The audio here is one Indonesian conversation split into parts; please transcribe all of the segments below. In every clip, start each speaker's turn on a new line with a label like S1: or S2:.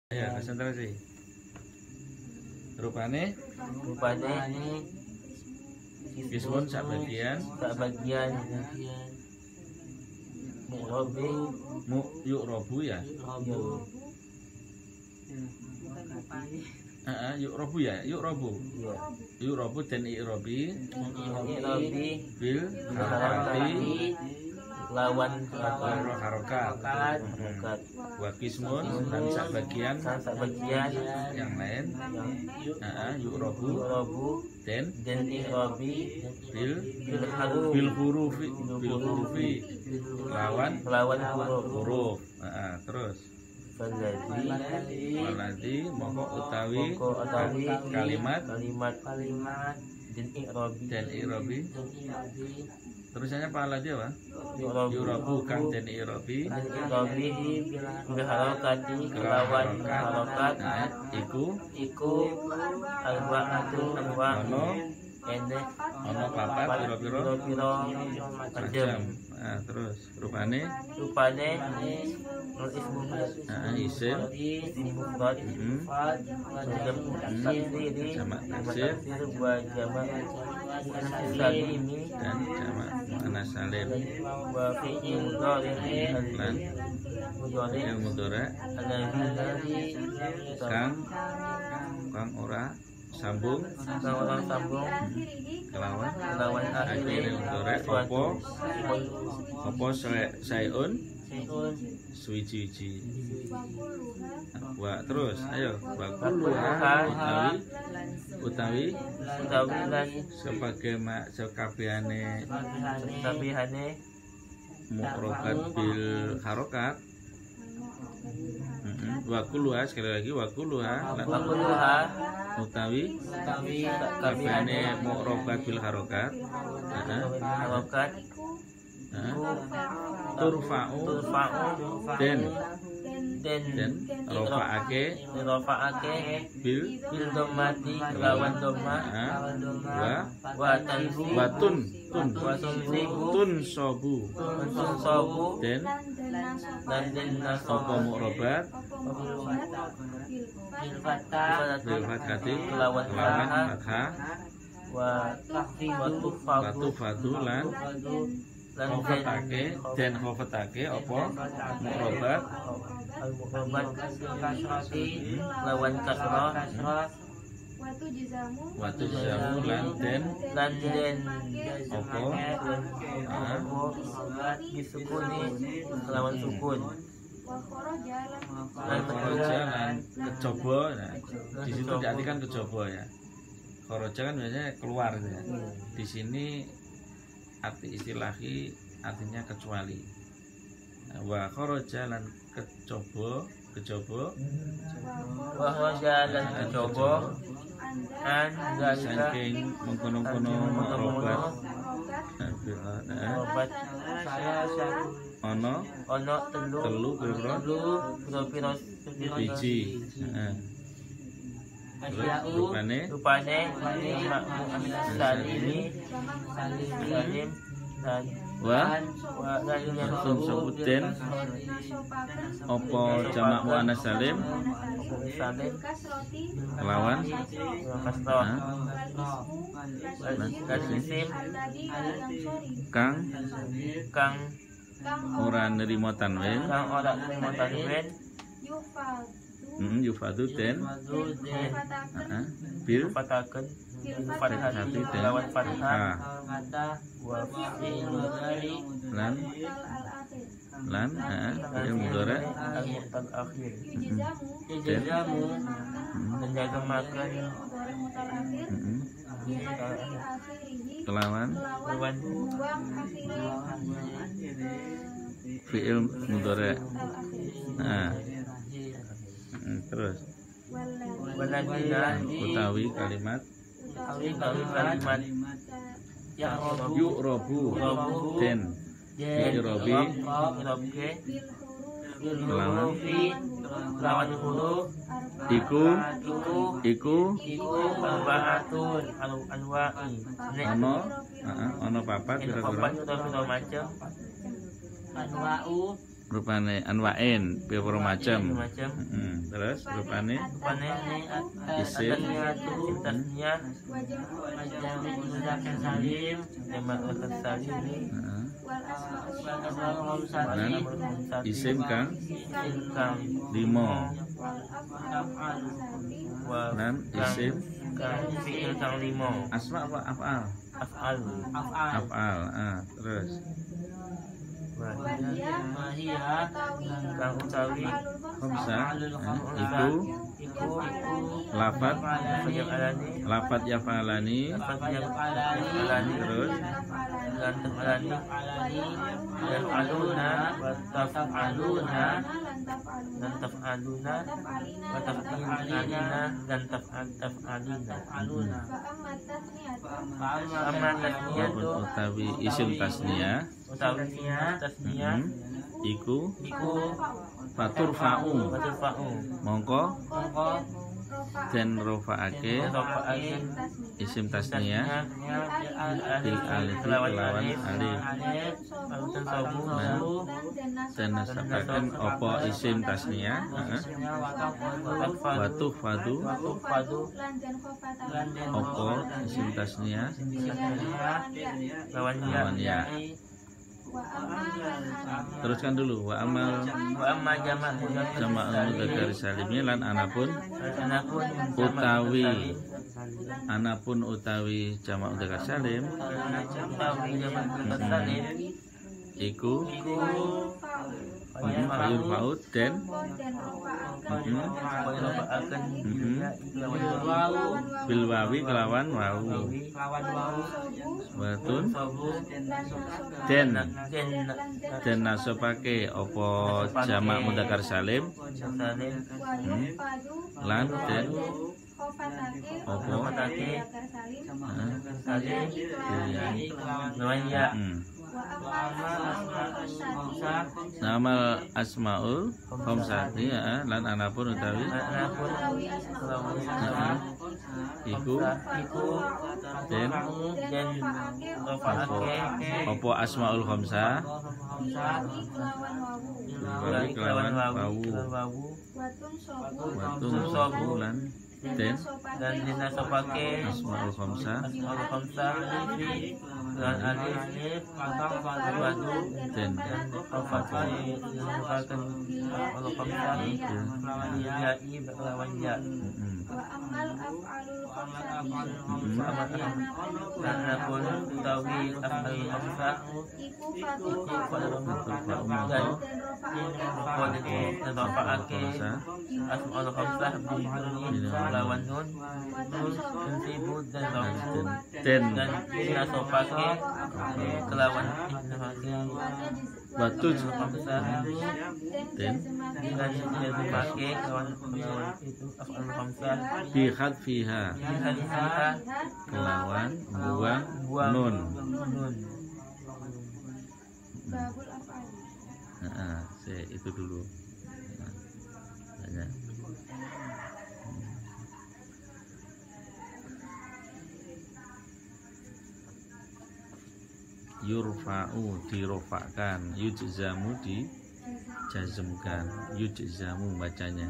S1: Ya, konsentrasi. Rupane ismun sabagian yuk robu ya. Yuk robu dan irobi bil harokati
S2: lawan
S1: harokat wakismun dan sabagian yang lain yuk robu dan irobi bil hurufi lawan huruf. Terus waladi moko utawi kalimat dan irobi terusannya apa lagi apa? Yurobu kang dan irobi
S2: biharokati kelawan harokat iku
S1: ono papat piro macam. Terus rupane isim jamak taksir dan jamak muannas salim lan fi'il mudhari kang ora sambung kelawan akhir mudhari apa sayun suwiji-wiji. Terus ayo utawi sekabehane mukrokat bil harokat wakuluha sekali lagi utawi kabehane mukrokat bil harokat turfa'u dan rofa'ake bil dhammati lawan dhamma wa tun sobu dan apa mu'robat bil fathati lawan fathah wa tufadulan khofatake apa mu'robat
S2: lawan kasrah
S1: watu jamu lan den apa
S2: disukuni lawan sukun
S1: lan kecoba. Nah, di situ diartikan kecoba ya. Kharaja kan biasanya keluar gitu ya. Di sini arti istilahi artinya kecuali. Wa kharaja lan kecoba
S2: bahwa jalan kecoba
S1: saking mengkono-kono obat ono telu pira biji. Rupane salim langsung sebutin opo jamak muannas salim lawan kang ora nerima tanwin yufadu den bil fathati den lan fi'il mudhari
S2: menjagamakan
S1: kelawan fi'il mudhari. Terus utawi kalimat yu'robu den irobi
S2: lawan huruf
S1: iku
S2: arbaatun anwa'i
S1: ono papat kira-kira
S2: macam anwa'u
S1: rupane anwain pira macam.
S2: macam.
S1: Terus rupane
S2: Rupane
S1: isim.
S2: tasnya wajah mudzakkar salim jamak mudzakkar salim
S1: Heeh.
S3: wal
S1: Dan isim kang
S2: isim kang
S1: 5
S2: wa
S1: dan isim
S2: kang fi'il kang 5
S1: asma apa af'al?
S2: af'al
S1: Af'al. Terus
S3: mahiyah
S2: kang utawi
S1: khamsah. Iku
S2: iku
S1: lafat
S2: yang alani
S1: lafat yaf'alani.
S2: alani
S1: Terus
S2: gantung alani dan aluna wa taf'aluna dan taf'aluna wa taf'alina dan taf'alina amma tasniyatu
S1: walaupun utawi isim tasniyah.
S2: utawi tasniyah
S1: Iku
S2: iku
S1: faturfa'u
S2: waturfa'u
S1: mongko den rofa'ake
S2: rofa'akin
S1: isim tasniyah bil alif kelawan alif
S2: Alutun sobu
S1: dan nasabaken apa isim tasniyah. Watuh fadu
S2: padu
S1: apa isim tasniyah
S2: lawan
S1: lawan
S2: ya
S1: ya. Teruskan dulu wa amal
S2: wa amma jamak
S1: jama'ul mudzakkar salimnya lan anapun utawi jamak mudzakkar salim
S2: utawi jamak mudzakkar salim
S1: iku fa'il fa'ud dan bil wawi kelawan wawu watun den nasabake apa jamak mudzakkar salim lan den apa nama asmaul khamsati lan anapun utawi iku den apa asmaul khamsah kelawan wawu watun sobu lan den
S2: dan dinasabake
S1: asmaul khamsah
S2: dan alif wadu
S1: den
S2: lawan ya karena pun utawi afal khamsah dan rofa'ake asmaul khamsah lawan nun sibut dan
S1: den
S2: dan dinasabake kelawan
S1: batu
S2: khamsah
S1: den
S2: dan dinasabake kelawan itu afal khamsah
S1: bi khadfiha
S2: hadisah
S1: kelawan buang nun. Itu dulu. Banyak. Yurfa'u dirofakkan, yujzamu dijazmkan, yujzamu bacanya.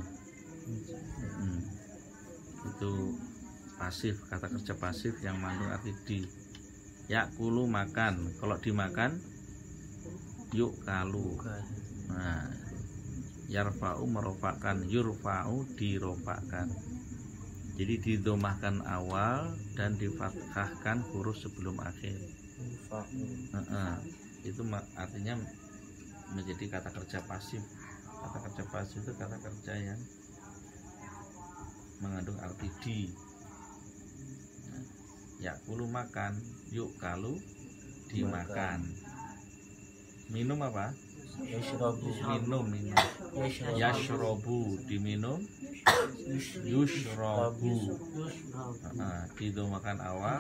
S1: Itu pasif, kata kerja pasif yang mengandung arti di. Yakulu makan, kalau dimakan yuk kalu. Nah, yarfa'u merofakkan, yurfa'u dirofakkan. Jadi didomahkan awal dan difathahkan huruf sebelum akhir. Itu artinya menjadi kata kerja pasif. Kata kerja pasif itu kata kerja yang mengandung arti di. Yakulu makan, yuk kalu dimakan. Minum apa? Minum. Yashrobu diminum. Yushrobu. Didomakan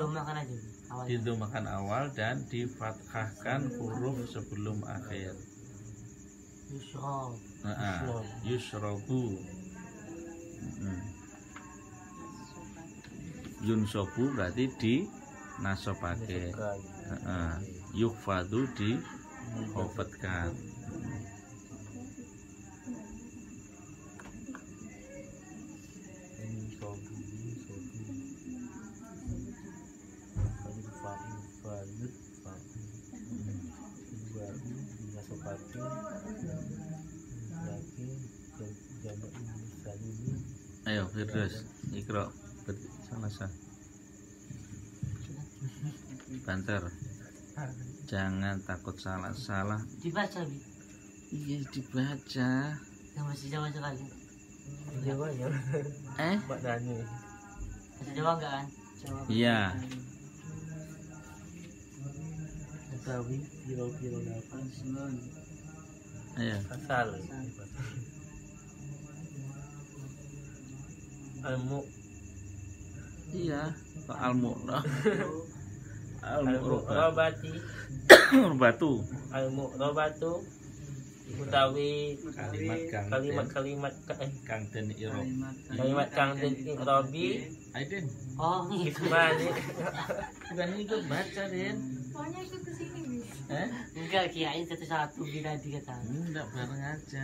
S1: awal dan difathahkan huruf sebelum akhir. Yushrobu. Yunsobu berarti di nasobake. Yukfadu di khofatkan. Ayo Firdaus, Iqra, salah. Banter. Jangan takut salah.
S3: Dibaca, Bi.
S1: Iya dibaca.
S3: Yang masih Jawa sekali.
S2: Jawa ya. Mbak Dani.
S3: Masih Jawa enggak kan?
S1: Iya.
S2: Utawi piro-piro dapat
S1: Ayo.
S2: asal. Almu.
S1: Iya. Almu. Almu
S2: Robati.
S1: batu.
S2: Almu robatu. Utawi kalimat
S1: Kang Den Iro.
S2: kalimat kang den robi
S1: Aiden.
S3: Oh, gitu.
S2: ismani
S1: Bukan ikut baca, Den.
S4: Pokoknya ikut ke sini, Bis.
S3: Enggak, kirain satu-satu bila dikata.
S1: Enggak bareng aja.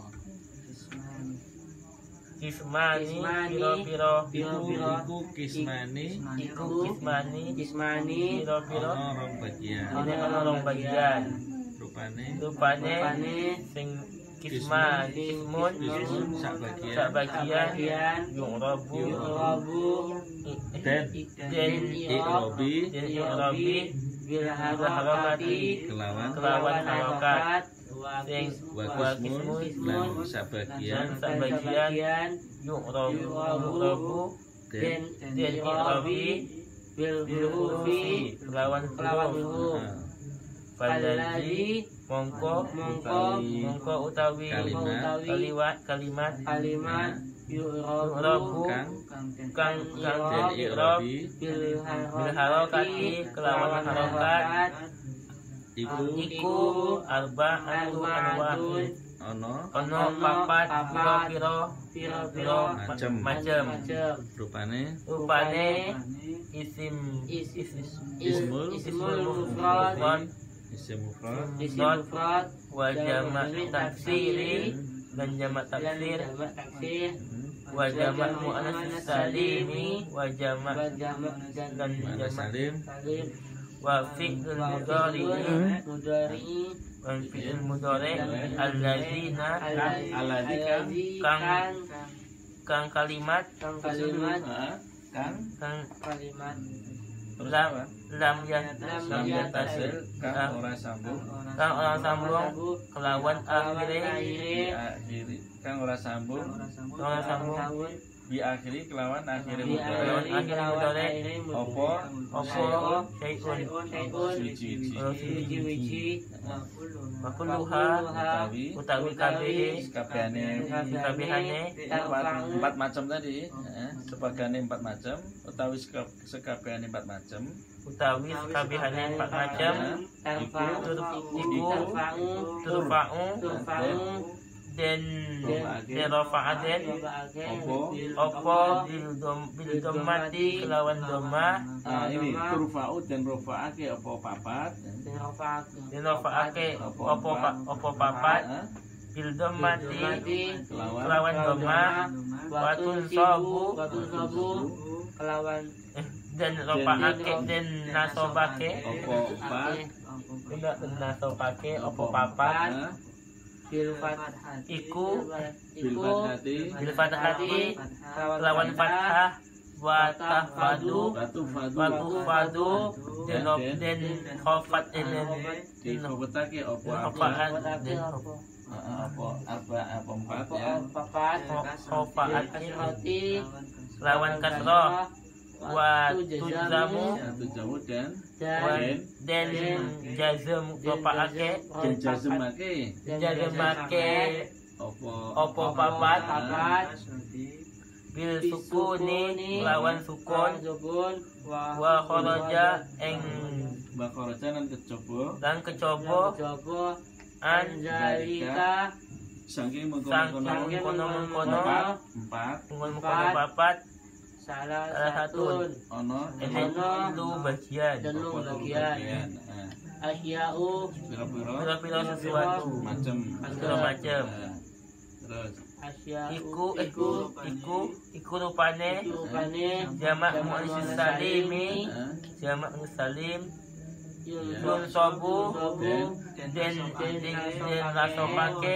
S2: ismani piro-piro
S1: Iku kismani.
S2: ismani piro-piro
S1: Ono rong bagian.
S2: ini ono rong bagian
S1: Rupane
S2: sing kismun
S1: sak
S2: sak
S1: bagian.
S2: bagian yung robu
S1: Den
S2: den
S1: Irobi
S2: robi bil harokati
S1: kelawan
S2: harokat sing
S1: wakismun lan sak
S2: dan sak
S1: bagian
S2: bagian yung robu
S3: Den
S2: den robi bil hurufi kelawan huruf Falazi mongko utawi kalimat yu'rabu kang
S1: Den
S2: i'rab
S1: Irobi
S2: bil harokati kelawan harokat iku arba'atu anwa'in ono papat piro macem
S1: rupane
S2: ismul
S3: mufrad
S1: isim mufrad
S2: mufrad wa jama' taksiri dan jamak taksir wa jamak muannas salimi wa jamak dan
S1: mana
S2: jamak
S1: salim
S2: wa fi'il mudhari wa fi'il mudhari alladzina kang kalimat
S1: kang terus
S2: lam
S1: apa
S2: lam
S1: lam yatasil kang ora sambung
S2: kang orang sambung kelawan akhire
S1: diakhiri kang ora sambung
S2: orang sambung
S1: diakhiri kelawan akhiri
S2: kelawan
S1: mudhari
S2: akhire mudhari
S1: opo
S2: syai'un
S1: suci
S2: makuluha utawi kabehane
S1: empat macam tadi sebagane empat macam utawi sekabehane empat macam
S2: utawi kabehane empat macam iku turfa'u den rafa'aden opo bil dhammati kelawan dhamma
S1: ini turfa'u dan rafa'ake opo papat
S2: den rafa'ake opo papat bil dhammati kelawan dhamma watun sabu kelawan dan rafa'ake den nasobake
S1: opo pat
S2: tidak nasobake opo papat iku bil fathati lawan fathah wa tahfadu den khafat
S1: di khafetake opo
S2: khafat den
S1: opo apa empat ya
S2: khafat lawan kasrah wa tujamu
S1: dan
S2: jazm khafake
S1: dan jazmake
S2: opo papat bil sukuni lawan sukun wa kharaja ing
S1: bakaraja lan kecoba
S2: anjalika
S1: saking
S2: mengkono
S1: empat
S2: papat salah satu
S1: ono
S2: itu bagian
S3: Asya'u
S1: pira-pira
S2: sesuatu
S1: macam
S2: terus iku rupane jamak muannas salimi yun sobu den nasopake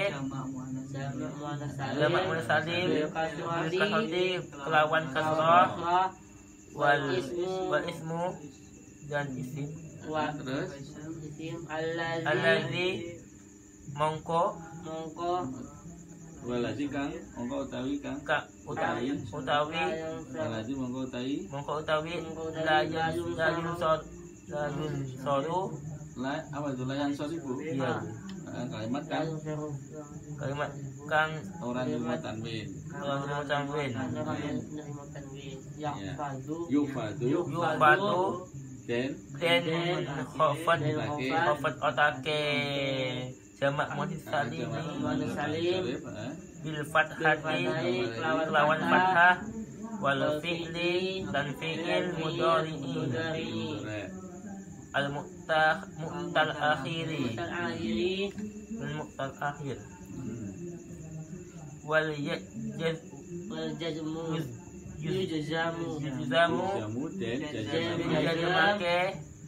S2: jamak muannas salim kasri kelawan kasrah wal ismu dan isim
S1: Terus
S2: allazi mongko
S1: walaji kang mongko utawi kang
S2: ka utawi
S1: walaji mongko utawi
S2: layun soru
S1: la apa itu layan soribu
S2: iya
S1: kalimat kan
S2: kalimat kang
S1: orang yang tanwin yufadu den khofat otake jamak muannas salim bil fathati lawan fathah wal fi'li dan fi'il mudhari'i al muqtal akhir wal yujzamu den
S2: jazamake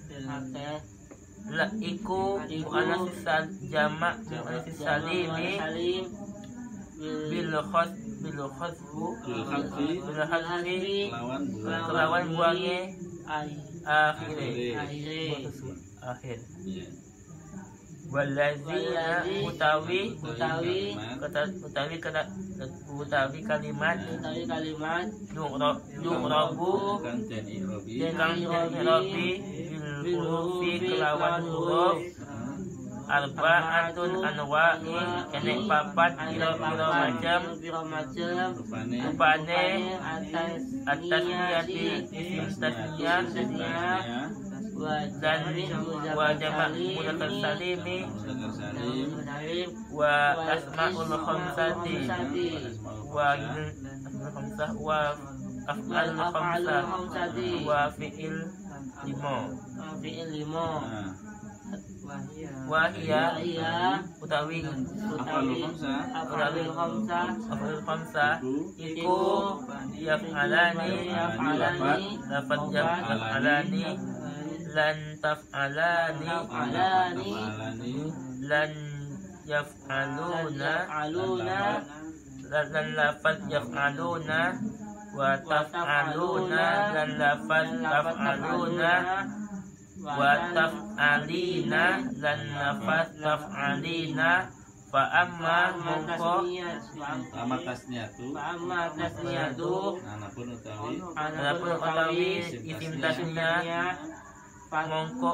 S2: la iku muannas jamak muannas salimi bil khadfi lawan buange akhir walazina utawi kalimat yu'rabu
S1: kang den
S2: i'rabi bil hurufi kelawan huruf arba'atun anwa'i enek papat pira-pira macam rupane atas niyati isim tasniyah dan wa jamak mudzakkar salimi wa asmaul khamsati wa af'al khamsah wa fi'il limo wahia utawi khamsah iku yaf'alani lafaz yaf'alani lan taf'alani lan yaf'aluna lan lafaz yaf'aluna wa taf'aluna lan lafaz taf'aluna wa taf'alina lan lafaz taf'alina fa amma mongko
S1: amat tasniyatu anapun utawi
S2: isim tasniyah mongko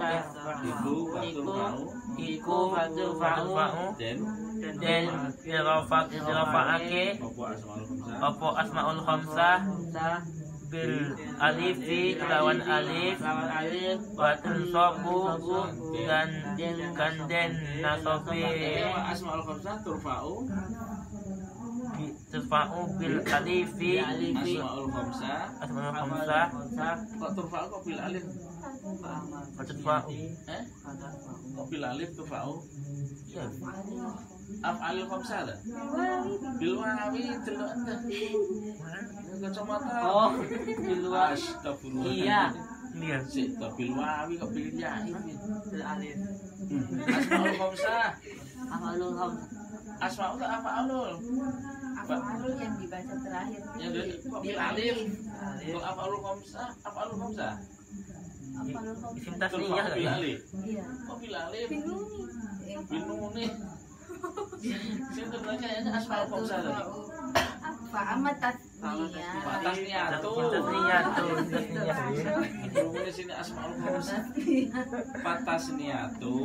S2: iku fa'u den irafa'ake apa asmaul khamsah bil alifi kelawan alif wa tunsabu dan den nasobi
S1: asmaul khamsah turfa'u
S2: bil alifi
S1: asmaul khamsah kok turfa'u kok bil alif kok bil alif turfa'u
S2: iya
S1: af'alul khamsah lah bil wawi delok kacamata
S3: di luar
S1: astagfirullah
S3: iya
S1: sik to bil wawi kok bil ya bil alif asmaul khamsah asmaul af'alul
S4: yang dibaca terakhir
S1: ya kok bil alif kok af'alul khamsah
S2: isim tasniyah
S1: bil alif
S4: iya
S1: kok bil alif
S4: binuni
S1: sing terbaca asmaul khamsah tadi
S4: apa amat tasniyah
S2: tasniyah
S1: di sini asmaul khamsah fatasniyatu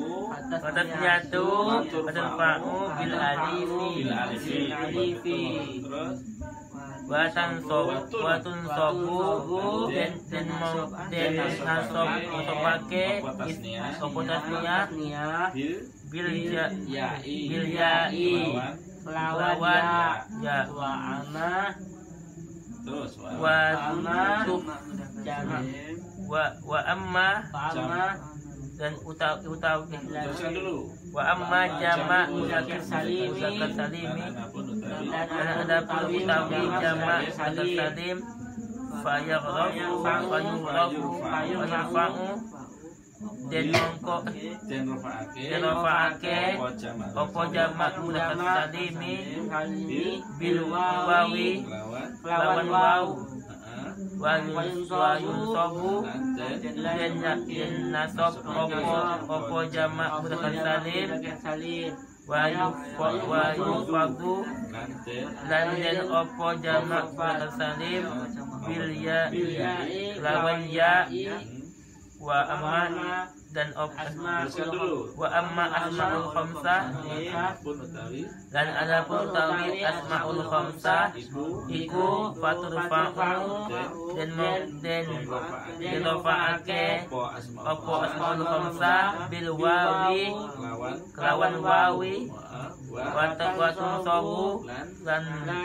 S1: turfa'u
S2: bil alifi
S1: terus
S2: watun sobu den nasob pakai sopo tasniyah bil ya'i lawan ya
S1: terus
S2: wa amma dan utawi
S1: teruskan dulu
S2: wa amma jamak mudzakkar salimi dan ada pun utawi jamak salim fayaqrafu fayurfa'u dan mongko
S1: den rafaake
S2: opo jamak mudzakkar salimi bil wawi lawan waw wa yunsabu dan nasab opo jamak mudzakkar salim wa yufadu lan den opo jamak mudzakkar salim bil ya lawan ya wa amma dan wa amma asmaul khamsah dan ada pun utawi asmaul khamsah iku faturfa'u dan dirofaake opo asmaul khamsah bil wawi kelawan wawi wa tunsabu dan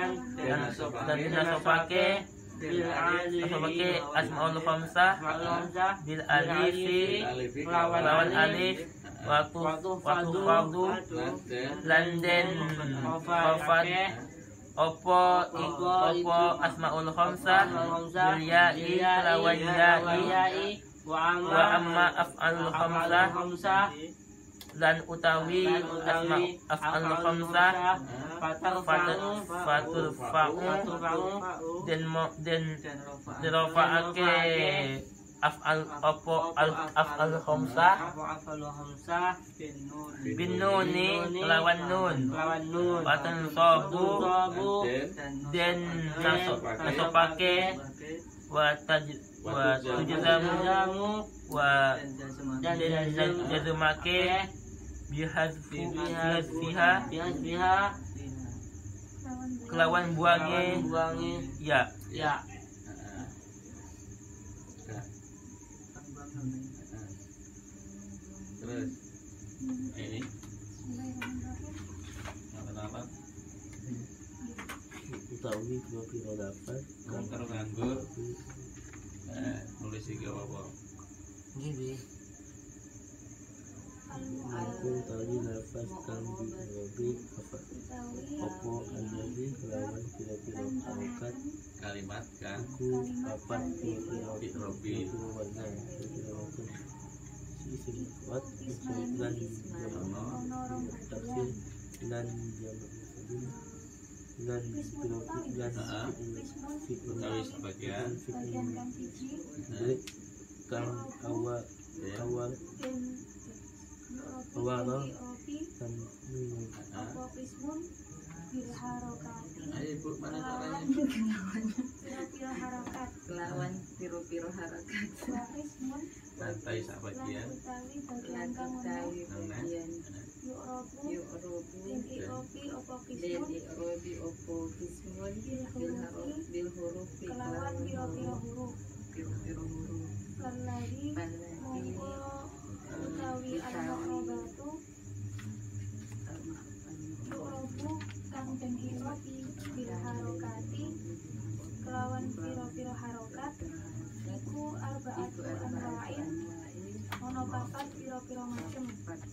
S2: dinasofake sebagai asmaul khamsah bil alifi lawan alif waktu fardu lan den wafat opo asmaul khamsah bil ya'i lawan ya'i wa amma af'alul khamsah lan utawi af'alul khamsah fatul fa'u dan dirofa'ake af'al khamsah bin nuni lawan nun watan sobu dan nasopake wa tujzamu wa jazmake bihadfiha kelawan buange ya
S1: terus ini apa
S2: utawi pira dapat
S1: karo nganggur nulis iki apa
S3: Gini.
S2: aku tadi nafas kang dirobi opo anjali kelawan pira-pira harokat
S1: kalimat kan
S2: aku apa pira-pira
S1: robi
S2: warna pira-pira waktu isi kuat dan jamak tafsir dan jamak muslim dan pira-pira dan
S1: utawi sebagian
S2: kang awal dan
S1: ayo ibu mana caranya
S4: kelawan piro-piro harokat
S1: santai sebagian
S4: utawi bagian yu'robu den i'robi opo kismun bil hurufi kelawan piro-piro huruf Paladi utawi al-ma'robatu yu'robu kang den i'robi bil harokati kelawan piro-piro harokat iku arba'atu anwa'in ono papat piro-piro macem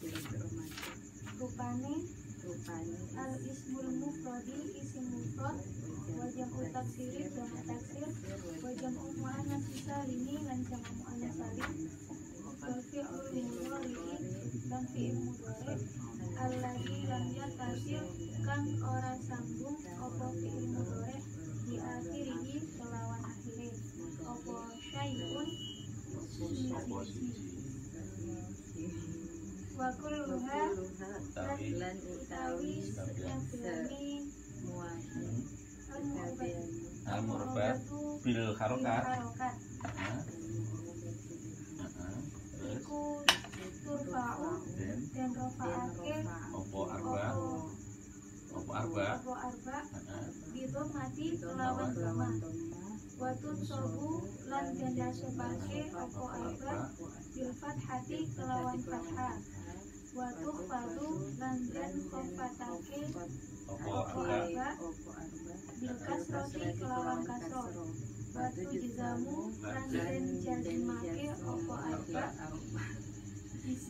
S4: rupane al ismul mufradi isim mufrad wajam utaksiri jamak taksir wajam mu'annas salimi lan jamak mu'annas salim wa fi'lul mudhari dan fi'il mudhari alladzi lam yatasir kang ora sambung apa fi'il mudhari di akhirihi kelawan akhire apa syai'un wa kulluha lan utawi setiap filmi
S1: al-murba bil harokat
S4: iku turfa'u dan rofa'ake
S1: opo arba
S4: gitu mati kelawan doma watun sobu lan dan nasubake opo arba bil fathati kelawan fathah watuh fadu lan dan khofatake opo arba bil kasroti kelawan kasro watu jizamu lan dan jazimake opo arba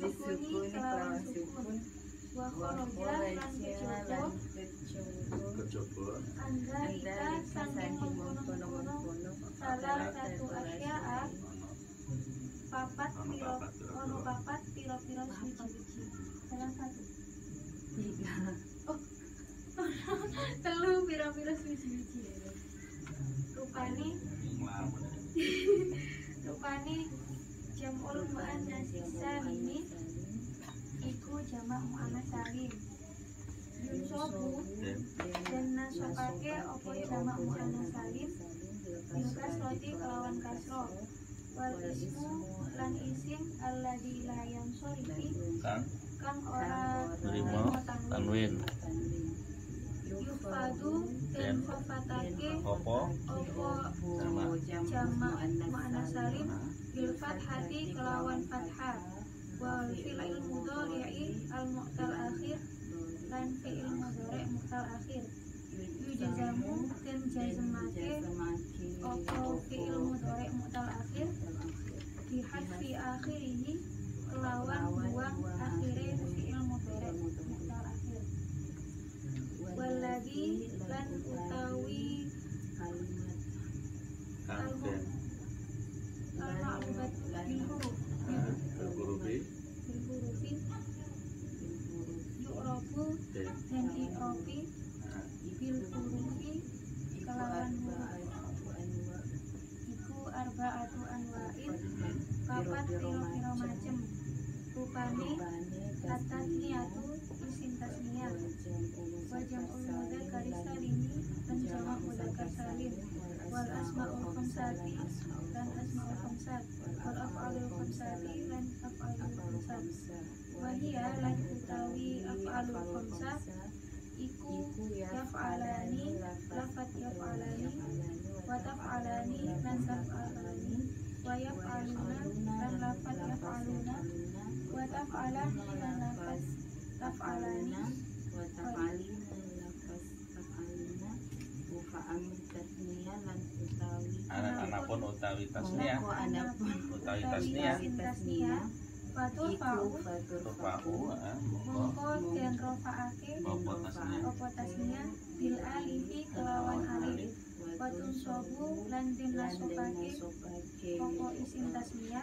S4: disukuni kelawan sukun wa khoroja lan kecoba Anda ika saking mengkono-kono salah satu asya'a papat piro-piro suci-suci. Salah satu. Oh. Telu piro-piro suci-suci. Rupane jam'ul muannas salimi iku jamak muannas salim. Yunsobu dan nasopake opo jamak muannas salim bilkas roti kelawan kasro wal ismu lan isim alladzi la yansorifi kang ora
S1: nerima tanwin
S4: yufadu dan khofatake
S1: opo
S4: opo jamak muannas salim bil fathati kelawan fathah wal fi'il mudhari'i al mu'tal akhir lan fi'il mudhari' mu'tal akhir yujazamu dan jazmake opo fi'il mudhari' mu'tal akhir dihadfi akhirihi kelawan buang akhire fi'il mudhari' mu'tal akhir walladzi lan utawi al-ma'lubat bil hurufi yu'rabu dan i'rabi bil hurufi kelawan huruf iku arba'atu anwa'in papat piro-piro macem rupane at-tasniyatu isim tasniyah wa jam'ul mudzakkar salimi dan jamak mudzakkar salim wal asma'ul khamsati dan asma'ul khamsat wal af'alul khamsati dan af'alul khamsat wa hiya lan utawi af'alul khamsat iku yaf'alani lafat yaf'alani wa taf'alani dan taf'alani wa yaf'aluna dan lafat yaf'aluna wa taf'alani dan lafat taf'alani
S5: wa taf'alina lafaz taf'alina wa fa'amil tasniyah lan utawi
S1: anak-anakpun utawi tasniyah utawi
S4: tasniyah fatul fa'u
S1: tufa'u
S4: mongko den rofaake opo tasniyah bil alifi kelawan alif watun sobu lan den nasopake opo isim tasniyah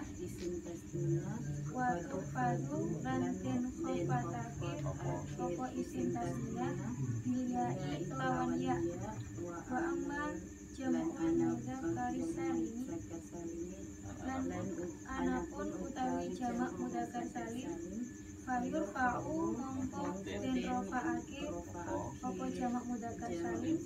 S4: watu fadu lan den khofatake opo isim tasniyah bil ya'i kelawan ya wa amma jam'ul mudzakkar salim lan anapun utawi jamak mudzakkar salim fayur fa'u mongko den rofaake opo jamak mudzakkar salim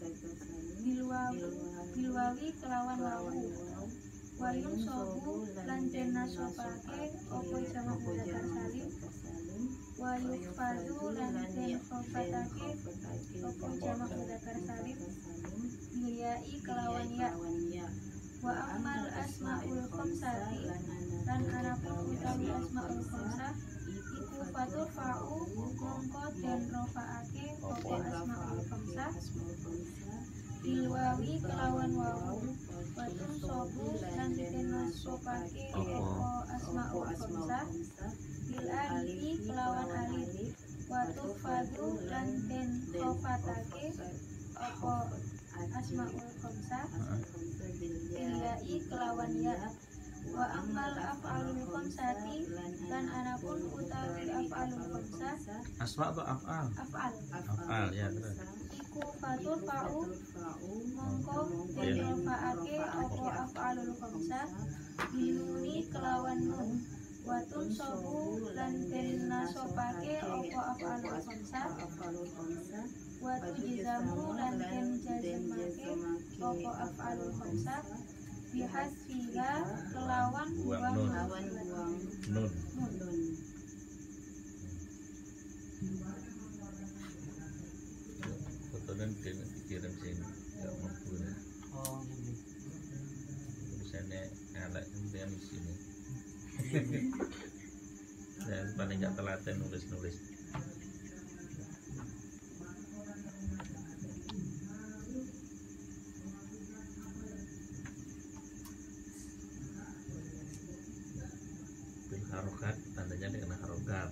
S4: bilwawi kelawan wawu wayun sobu lan den nasopake opo jamak mudzakkar salim wayuf fadu lan den khofatake opo jamak mudzakkar salim bilyai kelawan ya wa amal asma'ul khamsati lan anapun utawi asma'ul khamsah iku fatul fa'u mongko den rofaake opo asma'ul khamsah bilwawi kelawan wawu watun sobu lan den nasopake opo asma'ul khamsah bil alifi kelawan alif watu fadu lan den khofatake opo asma'ul khamsah bilyai kelawan ya wa amal af'alul khamsati lan anapun utawi af'alul khamsah
S1: asma atau af'al af'al ya terus
S4: iku fatul fa'u mongko den rofaake opo af'alul khamsah binuni kelawan nun watun sobu lan den nasopake opo af'alul khamsah watu jizamu lan den jazmake opo af'alul khamsah bihasfiha kelawan buang
S1: nun fotonya dikirim sini nggak mampu nih
S3: Oh, gitu.
S1: tulisannya elek kemudian di sini saya paling nggak telaten nulis harokat tandanya dengan harokat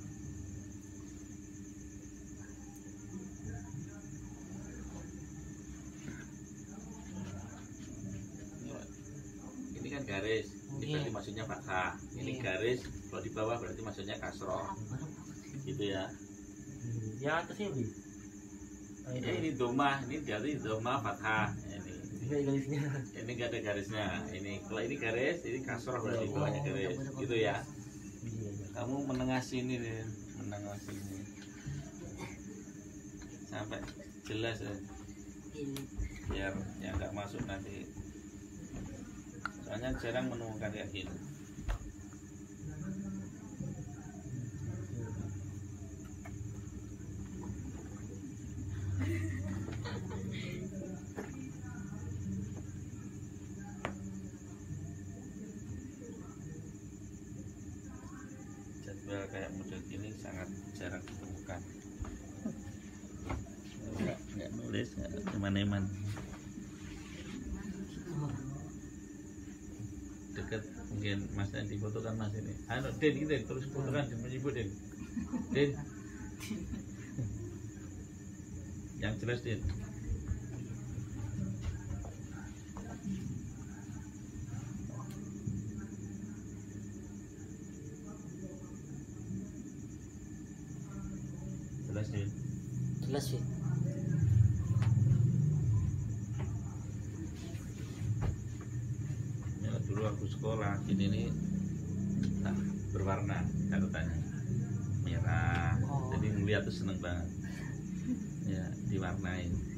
S1: kan garis, ini
S3: Iya.
S1: berarti maksudnya fathah. Ini
S3: Iya.
S1: garis, kalau di bawah berarti maksudnya kasroh. Gitu ya.
S2: Yang atasnya bi.
S1: Ini doma, ini berarti doma fathah.
S2: Ini garisnya.
S1: Ini gak ada garisnya. Ini kalau ini garis, ini kasroh berarti bawahnya garis. Gitu ya. Kamu menengah sini nih, menengah sini. Sampai jelas ya.
S3: Ini.
S1: Biar yang nggak masuk nanti. Soalnya jarang menemukan kayak gini. Jadwal kayak model gini sangat jarang ditemukan. Nggak nulis, nggak eman-eman. Dekat mungkin Mas yang difotokan Mas ini. Ayo Den gitu, terus fotokan dan menyebut Den. Den. Yang jelas Den. Jelas Den.
S3: Jelas sih.
S1: Ya, dulu aku sekolah ini nih nah, berwarna catatannya merah,
S3: Oh.
S1: jadi ngeliat tuh seneng banget ya diwarnain.